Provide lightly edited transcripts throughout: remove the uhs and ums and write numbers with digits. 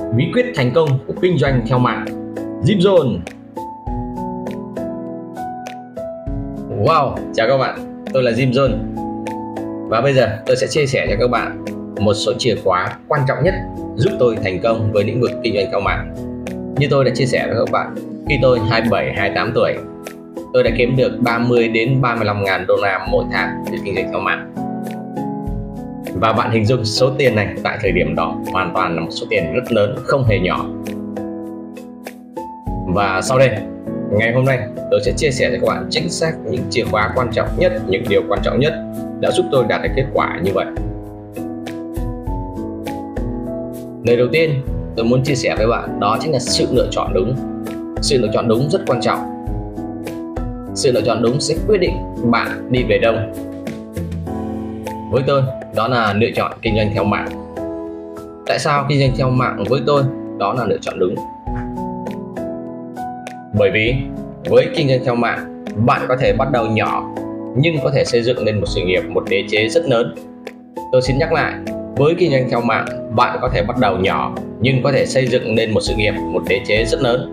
Bí quyết thành công của kinh doanh theo mạng. Jim Zone. Wow, chào các bạn, tôi là Jim Zone. Và bây giờ tôi sẽ chia sẻ cho các bạn một số chìa khóa quan trọng nhất giúp tôi thành công với lĩnh vực kinh doanh theo mạng. Như tôi đã chia sẻ với các bạn, khi tôi 27-28 tuổi, tôi đã kiếm được 30 đến 35 ngàn đô la mỗi tháng từ kinh doanh theo mạng. Và bạn hình dung số tiền này tại thời điểm đó hoàn toàn là một số tiền rất lớn, không hề nhỏ. Và sau đây, ngày hôm nay tôi sẽ chia sẻ cho các bạn chính xác những chìa khóa quan trọng nhất, những điều quan trọng nhất đã giúp tôi đạt được kết quả như vậy. Lời đầu tiên tôi muốn chia sẻ với bạn đó chính là sự lựa chọn đúng. Sự lựa chọn đúng rất quan trọng. Sự lựa chọn đúng sẽ quyết định bạn đi về đâu. Với tôi, đó là lựa chọn kinh doanh theo mạng. Tại sao kinh doanh theo mạng với tôi đó là lựa chọn đúng? Bởi vì với kinh doanh theo mạng, bạn có thể bắt đầu nhỏ nhưng có thể xây dựng nên một sự nghiệp, một đế chế rất lớn. Tôi xin nhắc lại, với kinh doanh theo mạng, bạn có thể bắt đầu nhỏ nhưng có thể xây dựng nên một sự nghiệp, một đế chế rất lớn.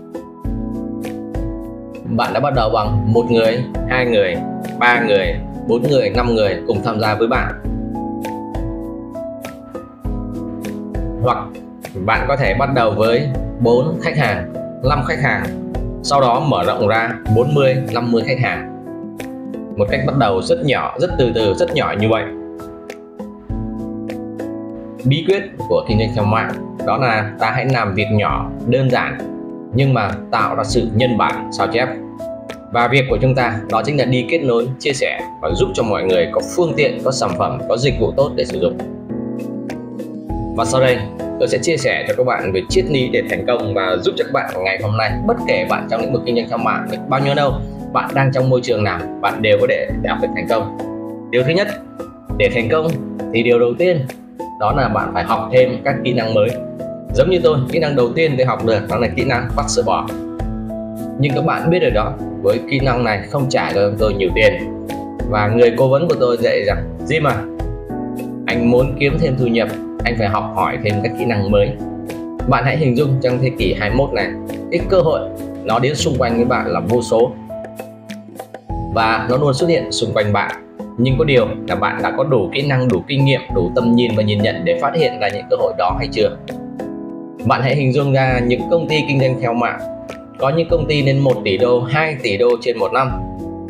Bạn đã bắt đầu bằng một người, hai người, ba người, 4 người, 5 người cùng tham gia với bạn. Hoặc bạn có thể bắt đầu với 4 khách hàng, 5 khách hàng, sau đó mở rộng ra 40, 50 khách hàng. Một cách bắt đầu rất nhỏ, rất từ từ, rất nhỏ như vậy. Bí quyết của kinh doanh theo mạng đó là ta hãy làm việc nhỏ, đơn giản nhưng mà tạo ra sự nhân bản, sao chép. Và việc của chúng ta đó chính là đi kết nối, chia sẻ và giúp cho mọi người có phương tiện, có sản phẩm, có dịch vụ tốt để sử dụng. Và sau đây tôi sẽ chia sẻ cho các bạn về triết lý để thành công và giúp cho các bạn ngày hôm nay, bất kể bạn trong lĩnh vực kinh doanh theo mạng được bao nhiêu đâu, bạn đang trong môi trường nào, bạn đều có thể đạt được thành công. Điều thứ nhất, để thành công thì điều đầu tiên đó là bạn phải học thêm các kỹ năng mới. Giống như tôi, kỹ năng đầu tiên tôi học được đó là kỹ năng bắt sợi bò. Nhưng các bạn biết rồi đó, với kỹ năng này không trả cho tôi nhiều tiền. Và người cố vấn của tôi dạy rằng, Jim à, anh muốn kiếm thêm thu nhập, anh phải học hỏi thêm các kỹ năng mới. Bạn hãy hình dung trong thế kỷ 21 này, cái cơ hội nó đến xung quanh với bạn là vô số. Và nó luôn xuất hiện xung quanh bạn. Nhưng có điều là bạn đã có đủ kỹ năng, đủ kinh nghiệm, đủ tầm nhìn và nhìn nhận để phát hiện ra những cơ hội đó hay chưa? Bạn hãy hình dung ra những công ty kinh doanh theo mạng. Có những công ty lên 1 tỷ đô, 2 tỷ đô trên một năm.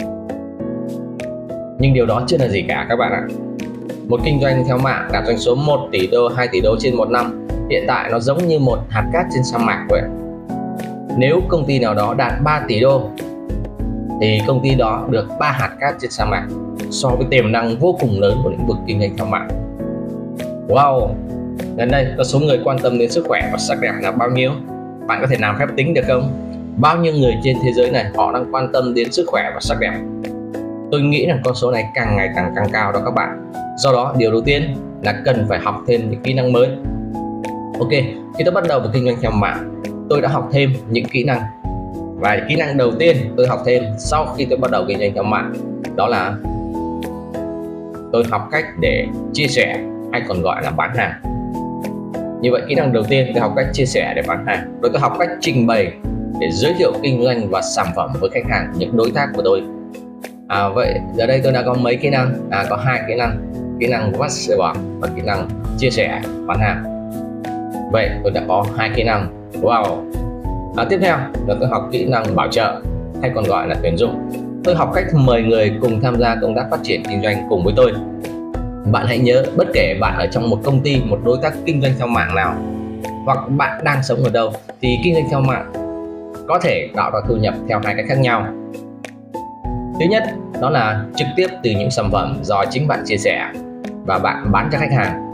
Nhưng điều đó chưa là gì cả các bạn ạ. Một kinh doanh theo mạng đạt doanh số 1 tỷ đô, 2 tỷ đô trên một năm, hiện tại nó giống như một hạt cát trên sa mạc vậy. Nếu công ty nào đó đạt 3 tỷ đô thì công ty đó được 3 hạt cát trên sa mạc, so với tiềm năng vô cùng lớn của lĩnh vực kinh doanh theo mạng. Wow, gần đây có số người quan tâm đến sức khỏe và sắc đẹp là bao nhiêu? Bạn có thể làm phép tính được không? Bao nhiêu người trên thế giới này họ đang quan tâm đến sức khỏe và sắc đẹp? Tôi nghĩ rằng con số này càng ngày càng cao đó các bạn. Do đó điều đầu tiên là cần phải học thêm những kỹ năng mới. Ok, khi tôi bắt đầu với kinh doanh theo mạng, tôi đã học thêm những kỹ năng. Và kỹ năng đầu tiên tôi học thêm sau khi tôi bắt đầu kinh doanh theo mạng đó là tôi học cách để chia sẻ, hay còn gọi là bán hàng. Như vậy kỹ năng đầu tiên tôi học cách chia sẻ để bán hàng, rồi tôi học cách trình bày để giới thiệu kinh doanh và sản phẩm với khách hàng, những đối tác của tôi. Vậy giờ đây tôi đã có mấy kỹ năng? Có 2 kỹ năng, kỹ năng bắt sợi bò và kỹ năng chia sẻ bán hàng. Vậy tôi đã có 2 kỹ năng. Wow. Tiếp theo là tôi học kỹ năng bảo trợ, hay còn gọi là tuyển dụng. Tôi học cách mời người cùng tham gia công tác phát triển kinh doanh cùng với tôi. Bạn hãy nhớ, bất kể bạn ở trong một công ty, một đối tác kinh doanh theo mạng nào, hoặc bạn đang sống ở đâu, thì kinh doanh theo mạng có thể tạo ra thu nhập theo 2 cách khác nhau. Thứ nhất, đó là trực tiếp từ những sản phẩm do chính bạn chia sẻ và bạn bán cho khách hàng.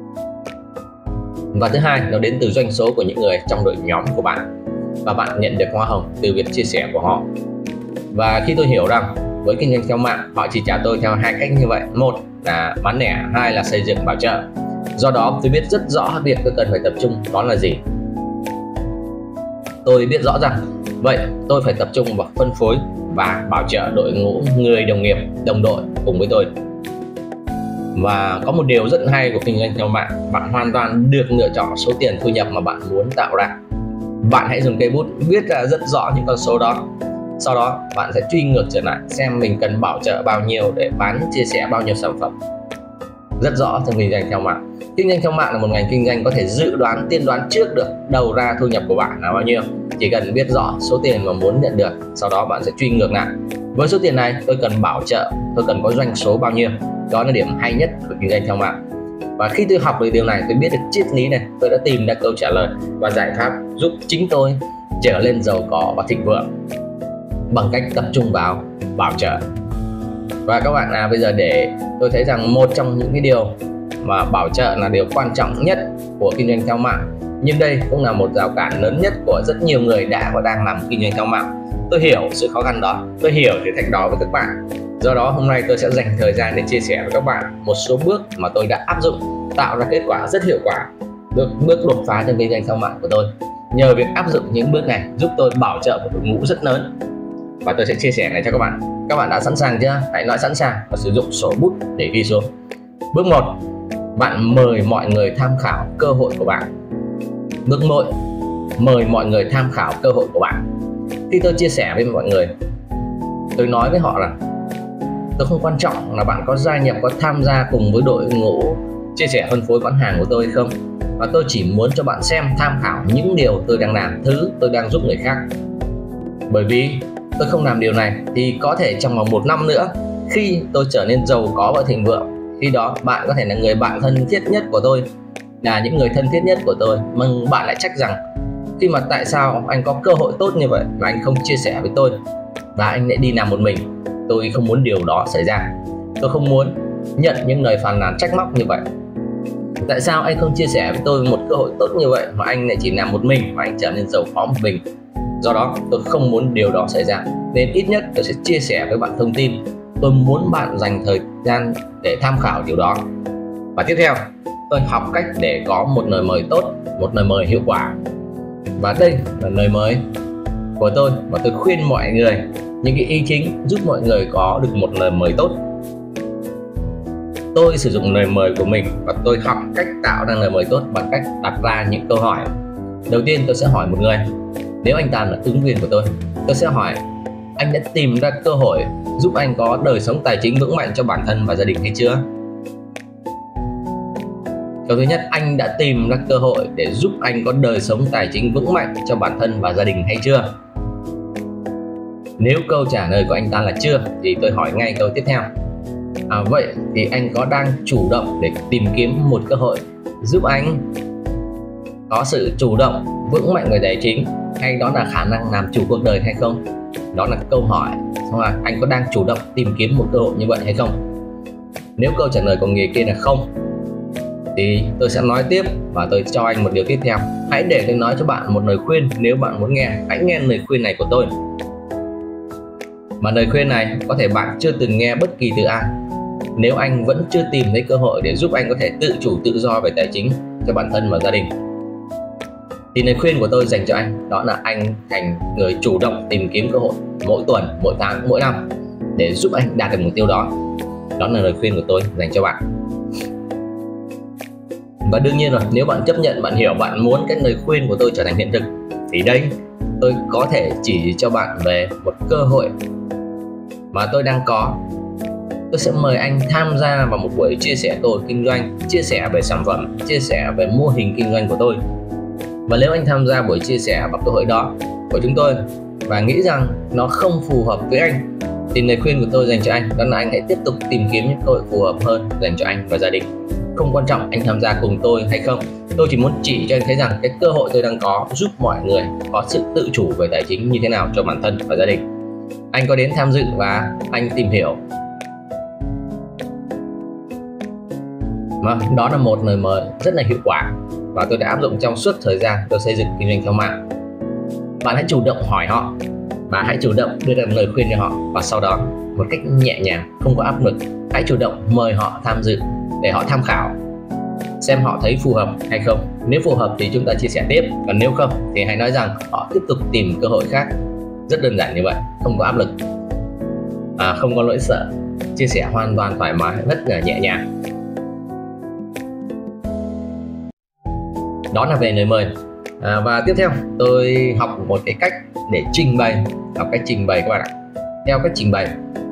Và thứ hai, nó đến từ doanh số của những người trong đội nhóm của bạn, và bạn nhận được hoa hồng từ việc chia sẻ của họ. Và khi tôi hiểu rằng với kinh doanh theo mạng, họ chỉ trả tôi theo 2 cách như vậy. Một là bán lẻ, 2 là xây dựng bảo trợ. Do đó tôi biết rất rõ việc tôi cần phải tập trung đó là gì. Tôi biết rõ rằng vậy tôi phải tập trung vào phân phối và bảo trợ đội ngũ người đồng nghiệp, đồng đội cùng với tôi. Và có một điều rất hay của kinh doanh theo mạng, bạn hoàn toàn được lựa chọn số tiền thu nhập mà bạn muốn tạo ra. Bạn hãy dùng cây bút viết ra rất rõ những con số đó. Sau đó bạn sẽ truy ngược trở lại xem mình cần bảo trợ bao nhiêu để bán chia sẻ bao nhiêu sản phẩm. Rất rõ trong kinh doanh theo mạng. Kinh doanh theo mạng là một ngành kinh doanh có thể dự đoán, tiên đoán trước được đầu ra thu nhập của bạn là bao nhiêu. Chỉ cần biết rõ số tiền mà muốn nhận được, sau đó bạn sẽ truy ngược lại. Với số tiền này tôi cần bảo trợ, tôi cần có doanh số bao nhiêu. Đó là điểm hay nhất của kinh doanh theo mạng. Và khi tôi học được điều này, tôi biết được triết lý này, tôi đã tìm ra câu trả lời và giải pháp giúp chính tôi trở lên giàu có và thịnh vượng bằng cách tập trung vào bảo trợ. Và các bạn bây giờ để tôi thấy rằng một trong những cái điều mà bảo trợ là điều quan trọng nhất của kinh doanh theo mạng, nhưng đây cũng là một rào cản lớn nhất của rất nhiều người đã và đang làm kinh doanh theo mạng. Tôi hiểu sự khó khăn đó, tôi hiểu thử thách đó với các bạn. Do đó hôm nay tôi sẽ dành thời gian để chia sẻ với các bạn một số bước mà tôi đã áp dụng tạo ra kết quả rất hiệu quả, bước đột phá trong kinh doanh theo mạng của tôi. Nhờ việc áp dụng những bước này giúp tôi bảo trợ một đội ngũ rất lớn, và tôi sẽ chia sẻ này cho các bạn. Các bạn đã sẵn sàng chưa? Hãy nói sẵn sàng và sử dụng sổ bút để ghi xuống. Bước 1, bạn mời mọi người tham khảo cơ hội của bạn. Bước 1, mời mọi người tham khảo cơ hội của bạn. Khi tôi chia sẻ với mọi người, tôi nói với họ là tôi không quan trọng là bạn có gia nhập, có tham gia cùng với đội ngũ chia sẻ phân phối bán hàng của tôi hay không, và tôi chỉ muốn cho bạn xem, tham khảo những điều tôi đang làm, thứ tôi đang giúp người khác. Bởi vì tôi không làm điều này thì có thể trong vòng 1 năm nữa, khi tôi trở nên giàu có và thịnh vượng, khi đó bạn có thể là người bạn thân thiết nhất của tôi, là những người thân thiết nhất của tôi, mà bạn lại trách rằng khi mà tại sao anh có cơ hội tốt như vậy mà anh không chia sẻ với tôi và anh lại đi làm một mình. Tôi không muốn điều đó xảy ra. Tôi không muốn nhận những lời phàn nàn trách móc như vậy. Tại sao anh không chia sẻ với tôi một cơ hội tốt như vậy mà anh lại chỉ làm một mình và anh trở nên giàu có một mình? Do đó tôi không muốn điều đó xảy ra, nên ít nhất tôi sẽ chia sẻ với bạn thông tin. Tôi muốn bạn dành thời gian để tham khảo điều đó. Và tiếp theo, tôi học cách để có một lời mời tốt, một lời mời hiệu quả. Và đây là lời mời của tôi, và tôi khuyên mọi người những cái ý chính giúp mọi người có được một lời mời tốt. Tôi sử dụng lời mời của mình và tôi học cách tạo ra lời mời tốt bằng cách đặt ra những câu hỏi. Đầu tiên tôi sẽ hỏi một người. Nếu anh ta là ứng viên của tôi sẽ hỏi anh đã tìm ra cơ hội giúp anh có đời sống tài chính vững mạnh cho bản thân và gia đình hay chưa? Câu thứ nhất, anh đã tìm ra cơ hội để giúp anh có đời sống tài chính vững mạnh cho bản thân và gia đình hay chưa? Nếu câu trả lời của anh ta là chưa thì tôi hỏi ngay câu tiếp theo. Vậy thì anh có đang chủ động để tìm kiếm một cơ hội giúp anh có sự chủ động vững mạnh về tài chính, hay đó là khả năng làm chủ cuộc đời hay không? Đó là câu hỏi. Anh có đang chủ động tìm kiếm một cơ hội như vậy hay không? Nếu câu trả lời của người kia là không thì tôi sẽ nói tiếp và tôi cho anh một điều tiếp theo. Hãy để tôi nói cho bạn một lời khuyên. Nếu bạn muốn nghe, hãy nghe lời khuyên này của tôi. Mà lời khuyên này có thể bạn chưa từng nghe bất kỳ từ ai. Nếu anh vẫn chưa tìm thấy cơ hội để giúp anh có thể tự chủ tự do về tài chính cho bản thân và gia đình, thì lời khuyên của tôi dành cho anh đó là anh thành người chủ động tìm kiếm cơ hội mỗi tuần, mỗi tháng, mỗi năm để giúp anh đạt được mục tiêu đó. Đó là lời khuyên của tôi dành cho bạn. Và đương nhiên rồi, nếu bạn chấp nhận, bạn hiểu, bạn muốn cái lời khuyên của tôi trở thành hiện thực, thì đây tôi có thể chỉ cho bạn về một cơ hội mà tôi đang có. Tôi sẽ mời anh tham gia vào một buổi chia sẻ cơ hội kinh doanh, chia sẻ về sản phẩm, chia sẻ về mô hình kinh doanh của tôi. Và nếu anh tham gia buổi chia sẻ vào cơ hội đó của chúng tôi và nghĩ rằng nó không phù hợp với anh, thì lời khuyên của tôi dành cho anh đó là anh hãy tiếp tục tìm kiếm những cơ hội phù hợp hơn dành cho anh và gia đình. Không quan trọng anh tham gia cùng tôi hay không, tôi chỉ muốn chỉ cho anh thấy rằng cái cơ hội tôi đang có giúp mọi người có sự tự chủ về tài chính như thế nào cho bản thân và gia đình. Anh có đến tham dự và anh tìm hiểu. Đó là một lời mời rất là hiệu quả và tôi đã áp dụng trong suốt thời gian tôi xây dựng kinh doanh theo mạng. Bạn hãy chủ động hỏi họ và hãy chủ động đưa ra lời khuyên cho họ, và sau đó một cách nhẹ nhàng, không có áp lực, hãy chủ động mời họ tham dự để họ tham khảo xem họ thấy phù hợp hay không. Nếu phù hợp thì chúng ta chia sẻ tiếp, còn nếu không thì hãy nói rằng họ tiếp tục tìm cơ hội khác. Rất đơn giản như vậy, không có áp lực, không có nỗi sợ, chia sẻ hoàn toàn thoải mái, rất là nhẹ nhàng. Đó là về lời mời. Và tiếp theo tôi học một cái cách để trình bày, học cách trình bày các bạn ạ. Theo cách trình bày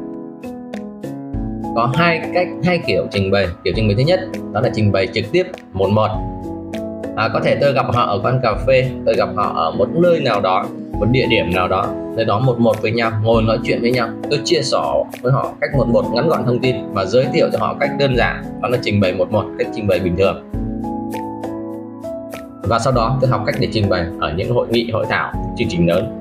có hai kiểu trình bày. Kiểu trình bày thứ nhất đó là trình bày trực tiếp 1-1. Có thể tôi gặp họ ở quán cà phê, tôi gặp họ ở một nơi nào đó, một địa điểm nào đó, nơi đó 1-1 với nhau, ngồi nói chuyện với nhau, tôi chia sẻ với họ cách 1-1 ngắn gọn thông tin và giới thiệu cho họ cách đơn giản, đó là trình bày 1-1, cách trình bày bình thường. Và sau đó tôi học cách để trình bày ở những hội nghị, hội thảo, chương trình lớn.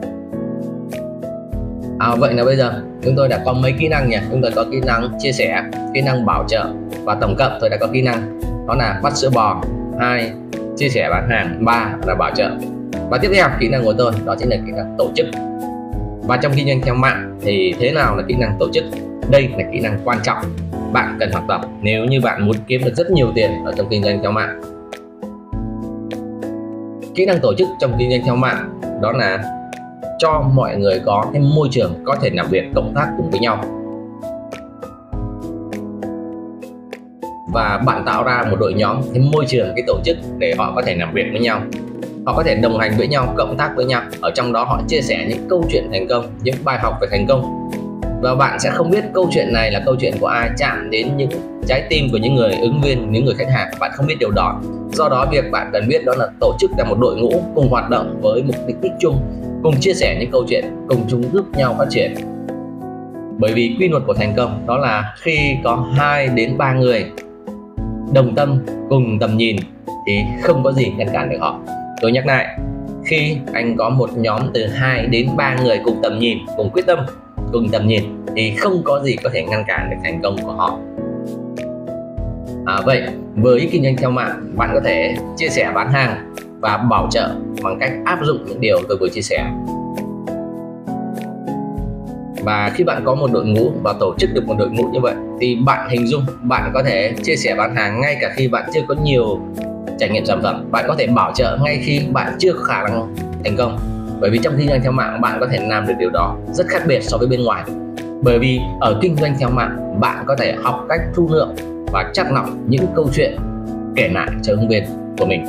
Vậy là bây giờ chúng tôi đã có mấy kỹ năng nhỉ? Chúng tôi có kỹ năng chia sẻ, kỹ năng bảo trợ, và tổng cộng tôi đã có kỹ năng đó là vắt sữa bò, 2 chia sẻ bán hàng, 3 là bảo trợ. Và tiếp theo kỹ năng của tôi đó chính là kỹ năng tổ chức. Và trong kinh doanh theo mạng thì thế nào là kỹ năng tổ chức? Đây là kỹ năng quan trọng bạn cần học tập nếu như bạn muốn kiếm được rất nhiều tiền ở trong kinh doanh theo mạng. Kỹ năng tổ chức trong kinh doanh theo mạng đó là cho mọi người có cái môi trường có thể làm việc, cộng tác cùng với nhau. Và bạn tạo ra một đội nhóm, cái môi trường, cái tổ chức để họ có thể làm việc với nhau, họ có thể đồng hành với nhau, cộng tác với nhau. Ở trong đó họ chia sẻ những câu chuyện thành công, những bài học về thành công. Và bạn sẽ không biết câu chuyện này là câu chuyện của ai, chạm đến những trái tim của những người ứng viên, những người khách hàng. Bạn không biết điều đó. Do đó việc bạn cần biết đó là tổ chức là một đội ngũ cùng hoạt động với mục đích chung, cùng chia sẻ những câu chuyện, cùng chung giúp nhau phát triển. Bởi vì quy luật của thành công đó là khi có 2 đến 3 người đồng tâm, cùng tầm nhìn thì không có gì ngăn cản được họ. Tôi nhắc lại, khi anh có một nhóm từ 2 đến 3 người cùng tầm nhìn, cùng quyết tâm, cùng tầm nhìn thì không có gì có thể ngăn cản được thành công của họ. Vậy với kinh doanh theo mạng, bạn có thể chia sẻ bán hàng và bảo trợ bằng cách áp dụng những điều tôi vừa chia sẻ. Và khi bạn có một đội ngũ và tổ chức được một đội ngũ như vậy thì bạn hình dung bạn có thể chia sẻ bán hàng ngay cả khi bạn chưa có nhiều trải nghiệm sản phẩm. Bạn có thể bảo trợ ngay khi bạn chưa có khả năng thành công. Bởi vì trong kinh doanh theo mạng bạn có thể làm được điều đó rất khác biệt so với bên ngoài. Bởi vì ở kinh doanh theo mạng bạn có thể học cách thu lượm và chắt lọc những câu chuyện kể lại cho ứng viên của mình.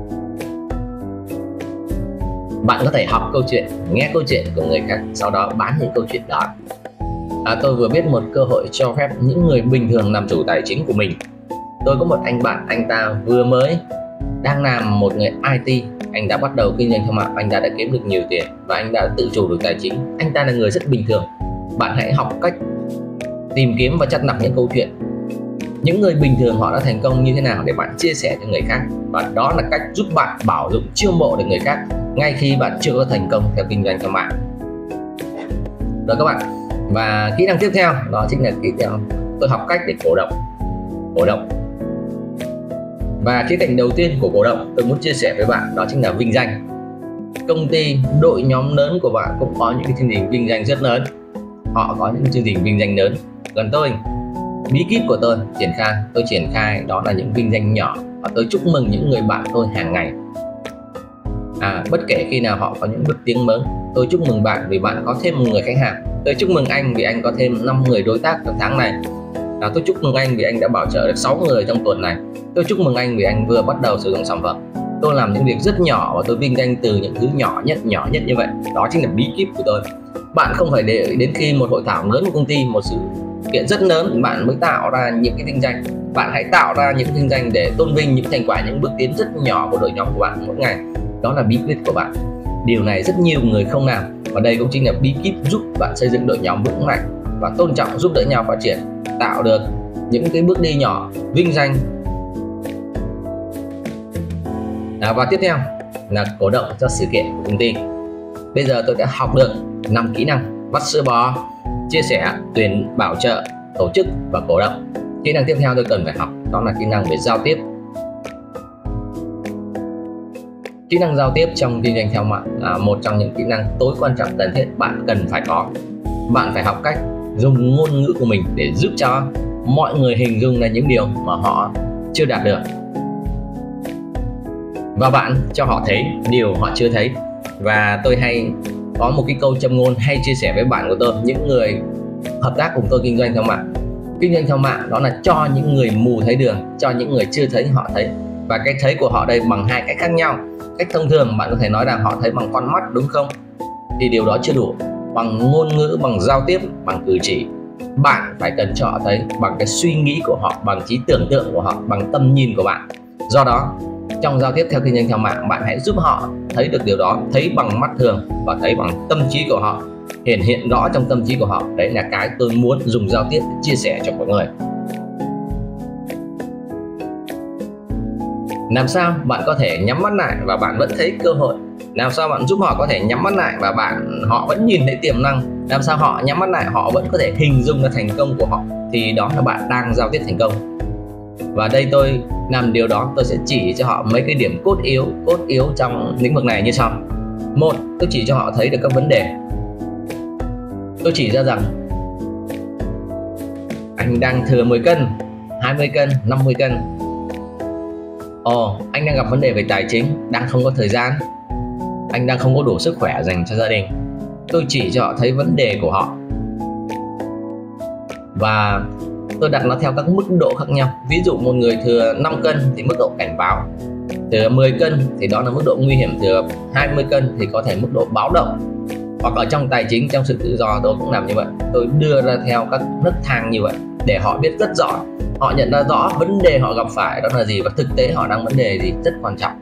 Bạn có thể học câu chuyện, nghe câu chuyện của người khác, sau đó bán những câu chuyện đó. Tôi vừa biết một cơ hội cho phép những người bình thường làm chủ tài chính của mình. Tôi có một anh bạn, anh ta vừa mới đang làm một người IT, anh đã bắt đầu kinh doanh theo mạng, anh ta đã kiếm được nhiều tiền và anh đã tự chủ được tài chính. Anh ta là người rất bình thường. Bạn hãy học cách tìm kiếm và chắt lọc những câu chuyện những người bình thường họ đã thành công như thế nào để bạn chia sẻ cho người khác, và đó là cách giúp bạn bảo dụng chiêu mộ được người khác ngay khi bạn chưa có thành công theo kinh doanh theo mạng. Rồi các bạn, và kỹ năng tiếp theo đó chính là kỹ năng tôi học cách để cổ động. Và khía cạnh đầu tiên của cổ động tôi muốn chia sẻ với bạn đó chính là vinh danh. Công ty, đội nhóm lớn của bạn cũng có những cái chương trình vinh danh rất lớn, họ có những chương trình vinh danh lớn. Còn tôi, bí kíp của tôi triển khai đó là những vinh danh nhỏ, và tôi chúc mừng những người bạn tôi hàng ngày. Bất kể khi nào họ có những bước tiến mới, tôi chúc mừng bạn vì bạn có thêm một người khách hàng. Tôi chúc mừng anh vì anh có thêm 5 người đối tác trong tháng này. Tôi chúc mừng anh vì anh đã bảo trợ được 6 người trong tuần này. Tôi chúc mừng anh vì anh vừa bắt đầu sử dụng sản phẩm. Tôi làm những việc rất nhỏ và tôi vinh danh từ những thứ nhỏ nhất như vậy. Đó chính là bí kíp của tôi. Bạn không phải để đến khi một hội thảo lớn của công ty, một sự kiện rất lớn bạn mới tạo ra những cái vinh danh. Bạn hãy tạo ra những vinh danh để tôn vinh những thành quả, những bước tiến rất nhỏ của đội nhóm của bạn mỗi ngày. Đó là bí quyết của bạn. Điều này rất nhiều người không làm, và đây cũng chính là bí kíp giúp bạn xây dựng đội nhóm vững mạnh và tôn trọng, giúp đỡ nhau phát triển, tạo được những cái bước đi nhỏ, vinh danh. Và tiếp theo là cổ động cho sự kiện của công ty. Bây giờ tôi đã học được 5 kỹ năng: vắt sữa bò, chia sẻ, tuyển, bảo trợ, tổ chức và cổ động. Kỹ năng tiếp theo tôi cần phải học đó là kỹ năng về giao tiếp. Kỹ năng giao tiếp trong kinh doanh theo mạng là một trong những kỹ năng tối quan trọng cần thiết bạn cần phải có. Bạn phải học cách dùng ngôn ngữ của mình để giúp cho mọi người hình dung là những điều mà họ chưa đạt được, và bạn cho họ thấy điều họ chưa thấy. Và tôi hay có một cái câu châm ngôn hay chia sẻ với bạn của tôi, những người hợp tác cùng tôi kinh doanh theo mạng. Kinh doanh theo mạng đó là cho những người mù thấy đường, cho những người chưa thấy họ thấy. Và cái thấy của họ đây bằng hai cách khác nhau. Cách thông thường bạn có thể nói rằng họ thấy bằng con mắt, đúng không? Thì điều đó chưa đủ. Bằng ngôn ngữ, bằng giao tiếp, bằng cử chỉ, bạn phải cần cho họ thấy bằng cái suy nghĩ của họ, bằng trí tưởng tượng của họ, bằng tầm nhìn của bạn. Do đó, trong giao tiếp theo kinh doanh theo mạng, bạn hãy giúp họ thấy được điều đó, thấy bằng mắt thường và thấy bằng tâm trí của họ, hiện rõ trong tâm trí của họ. Đấy là cái tôi muốn dùng giao tiếp để chia sẻ cho mọi người. Làm sao bạn có thể nhắm mắt lại và bạn vẫn thấy cơ hội? Làm sao bạn giúp họ có thể nhắm mắt lại và họ vẫn nhìn thấy tiềm năng? Làm sao họ nhắm mắt lại họ vẫn có thể hình dung ra thành công của họ? Thì đó là bạn đang giao tiếp thành công. Và đây tôi làm điều đó, tôi sẽ chỉ cho họ mấy cái điểm cốt yếu trong lĩnh vực này như sau. Một, tôi chỉ cho họ thấy được các vấn đề. Tôi chỉ ra rằng anh đang thừa 10 cân, 20 cân, 50 cân. Anh đang gặp vấn đề về tài chính, đang không có thời gian, anh đang không có đủ sức khỏe dành cho gia đình. Tôi chỉ cho họ thấy vấn đề của họ và tôi đặt nó theo các mức độ khác nhau. Ví dụ một người thừa 5 cân thì mức độ cảnh báo, thừa 10 cân thì đó là mức độ nguy hiểm, thừa 20 cân thì có thể mức độ báo động. Hoặc ở trong tài chính, trong sự tự do tôi cũng làm như vậy. Tôi đưa ra theo các nấc thang như vậy để họ biết rất rõ, họ nhận ra rõ vấn đề họ gặp phải đó là gì và thực tế họ đang vấn đề gì, rất quan trọng.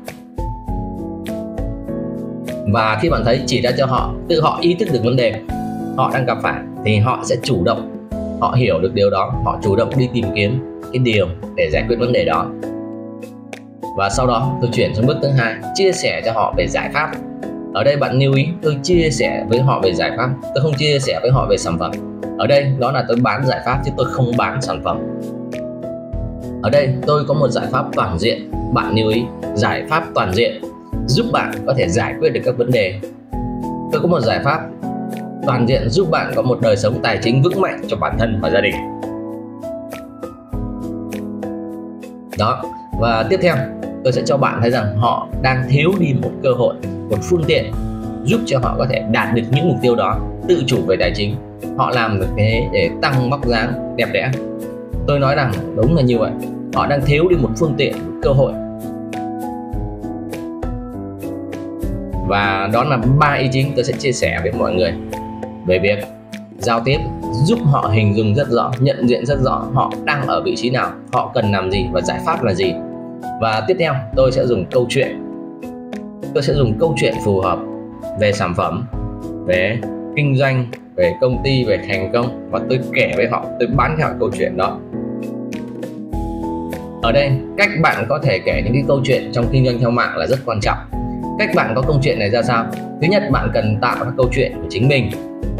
Và khi bạn thấy chỉ ra cho họ, tự họ ý thức được vấn đề họ đang gặp phải thì họ sẽ chủ động, họ hiểu được điều đó, họ chủ động đi tìm kiếm cái điều để giải quyết vấn đề đó. Và sau đó tôi chuyển sang bước thứ hai, chia sẻ cho họ về giải pháp. Ở đây bạn lưu ý, tôi chia sẻ với họ về giải pháp, tôi không chia sẻ với họ về sản phẩm. Ở đây đó là tôi bán giải pháp chứ tôi không bán sản phẩm. Ở đây tôi có một giải pháp toàn diện, bạn lưu ý, giải pháp toàn diện giúp bạn có thể giải quyết được các vấn đề. Tôi có một giải pháp toàn diện giúp bạn có một đời sống tài chính vững mạnh cho bản thân và gia đình. Đó, và tiếp theo tôi sẽ cho bạn thấy rằng họ đang thiếu đi một cơ hội, một phương tiện giúp cho họ có thể đạt được những mục tiêu đó, tự chủ về tài chính. Họ làm được thế để tăng vóc dáng đẹp đẽ. Tôi nói rằng đúng là như vậy, họ đang thiếu đi một phương tiện, một cơ hội. Và đó là 3 ý chính tôi sẽ chia sẻ với mọi người về việc giao tiếp, giúp họ hình dung rất rõ, nhận diện rất rõ họ đang ở vị trí nào, họ cần làm gì và giải pháp là gì. Và tiếp theo tôi sẽ dùng câu chuyện. Tôi sẽ dùng câu chuyện phù hợp về sản phẩm, về kinh doanh, về công ty, về thành công, và tôi kể với họ, tôi bán theo câu chuyện đó. Ở đây cách bạn có thể kể những cái câu chuyện trong kinh doanh theo mạng là rất quan trọng. Cách bạn có câu chuyện này ra sao? Thứ nhất, bạn cần tạo ra câu chuyện của chính mình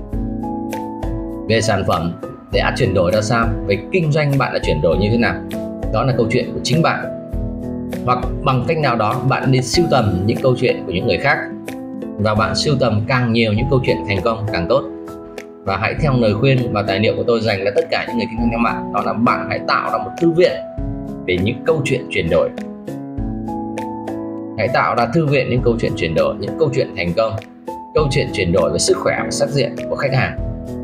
về sản phẩm để chuyển đổi ra sao, về kinh doanh bạn đã chuyển đổi như thế nào. Đó là câu chuyện của chính bạn. Hoặc bằng cách nào đó bạn đi sưu tầm những câu chuyện của những người khác, và bạn sưu tầm càng nhiều những câu chuyện thành công càng tốt. Và hãy theo lời khuyên và tài liệu của tôi dành cho tất cả những người kinh doanh theo mạng, đó là bạn hãy tạo ra một thư viện về những câu chuyện chuyển đổi. Hãy tạo ra thư viện những câu chuyện chuyển đổi, những câu chuyện thành công, câu chuyện chuyển đổi về sức khỏe và sắc diện của khách hàng.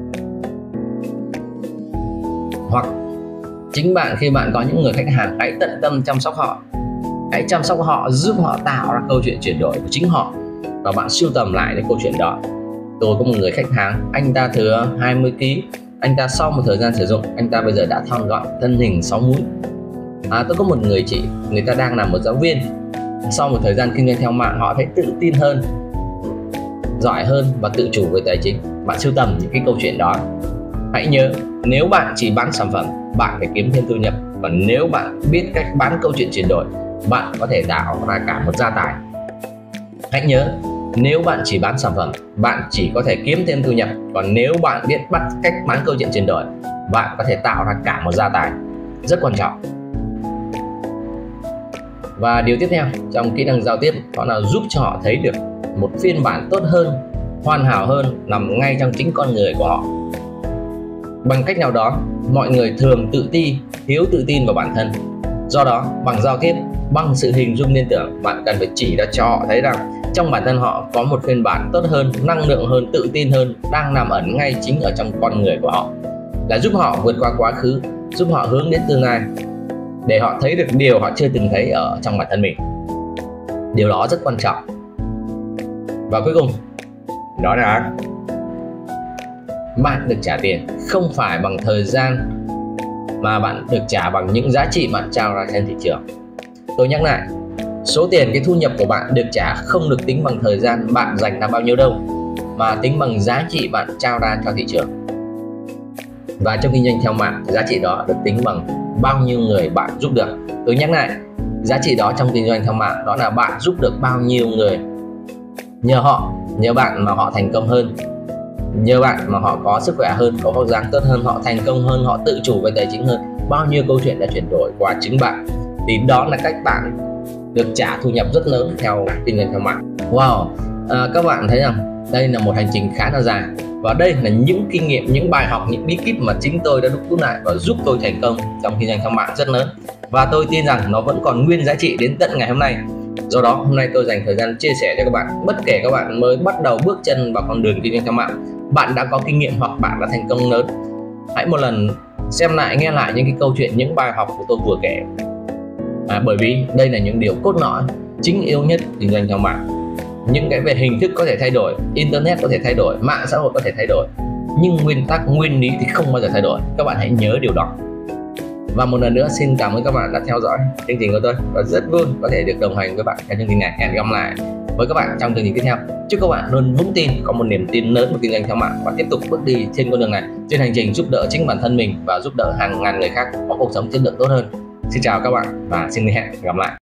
Hoặc chính bạn, khi bạn có những người khách hàng, hãy tận tâm chăm sóc họ. Hãy chăm sóc họ, giúp họ tạo ra câu chuyện chuyển đổi của chính họ, và bạn sưu tầm lại những câu chuyện đó. Tôi có một người khách hàng, anh ta thừa 20 kg, anh ta sau một thời gian sử dụng, anh ta bây giờ đã thon gọn, thân hình 6 múi. Tôi có một người chị, người ta đang là một giáo viên. Sau một thời gian kinh doanh theo mạng, họ thấy tự tin hơn, giỏi hơn và tự chủ về tài chính. Bạn sưu tầm những cái câu chuyện đó. Hãy nhớ, nếu bạn chỉ bán sản phẩm, bạn phải kiếm thêm thu nhập. Và nếu bạn biết cách bán câu chuyện chuyển đổi, bạn có thể tạo ra cả một gia tài. Hãy nhớ, nếu bạn chỉ bán sản phẩm, bạn chỉ có thể kiếm thêm thu nhập. Còn nếu bạn biết cách bán câu chuyện chuyển đổi, bạn có thể tạo ra cả một gia tài. Rất quan trọng. Và điều tiếp theo trong kỹ năng giao tiếp, đó là giúp cho họ thấy được một phiên bản tốt hơn, hoàn hảo hơn nằm ngay trong chính con người của họ. Bằng cách nào đó, mọi người thường tự ti, thiếu tự tin vào bản thân. Do đó, bằng giao tiếp, bằng sự hình dung liên tưởng, bạn cần phải chỉ ra cho họ thấy rằng trong bản thân họ có một phiên bản tốt hơn, năng lượng hơn, tự tin hơn, đang nằm ẩn ngay chính ở trong con người của họ, là giúp họ vượt qua quá khứ, giúp họ hướng đến tương lai. để họ thấy được điều họ chưa từng thấy ở trong bản thân mình. Điều đó rất quan trọng. Và cuối cùng đó là bạn được trả tiền không phải bằng thời gian, mà bạn được trả bằng những giá trị bạn trao ra trên thị trường. Tôi nhắc lại, số tiền, cái thu nhập của bạn được trả không được tính bằng thời gian bạn dành ra bao nhiêu đâu, mà tính bằng giá trị bạn trao ra cho thị trường. Và trong kinh doanh theo mạng, giá trị đó được tính bằng bao nhiêu người bạn giúp được. Tôi nhắc lại, giá trị đó trong kinh doanh theo mạng đó là bạn giúp được bao nhiêu người. Nhờ bạn mà họ thành công hơn, nhờ bạn mà họ có sức khỏe hơn, có vóc dáng tốt hơn, họ thành công hơn, họ tự chủ về tài chính hơn. Bao nhiêu câu chuyện đã chuyển đổi qua chính bạn. Thì đó là cách bạn được trả thu nhập rất lớn theo kinh doanh theo mạng. Wow, các bạn thấy rằng đây là một hành trình khá là dài, và đây là những kinh nghiệm, những bài học, những bí kíp mà chính tôi đã đúc rút lại và giúp tôi thành công trong kinh doanh theo mạng rất lớn. Và tôi tin rằng nó vẫn còn nguyên giá trị đến tận ngày hôm nay. Do đó hôm nay tôi dành thời gian chia sẻ cho các bạn, bất kể các bạn mới bắt đầu bước chân vào con đường kinh doanh theo mạng, bạn đã có kinh nghiệm hoặc bạn đã thành công lớn, hãy một lần xem lại, nghe lại những cái câu chuyện, những bài học của tôi vừa kể. Bởi vì đây là những điều cốt lõi chính yếu nhất kinh doanh theo mạng. Những cái về hình thức có thể thay đổi, internet có thể thay đổi, mạng xã hội có thể thay đổi, nhưng nguyên tắc, nguyên lý thì không bao giờ thay đổi. Các bạn hãy nhớ điều đó. Và một lần nữa xin cảm ơn các bạn đã theo dõi chương trình của tôi, và rất vui có thể được đồng hành với bạn trong chương trình này. Hẹn gặp lại với các bạn trong chương trình tiếp theo. Chúc các bạn luôn vững tin, có một niềm tin lớn vào kinh doanh theo mạng và tiếp tục bước đi trên con đường này, trên hành trình giúp đỡ chính bản thân mình và giúp đỡ hàng ngàn người khác có cuộc sống chất lượng tốt hơn. Xin chào các bạn và xin hẹn gặp lại.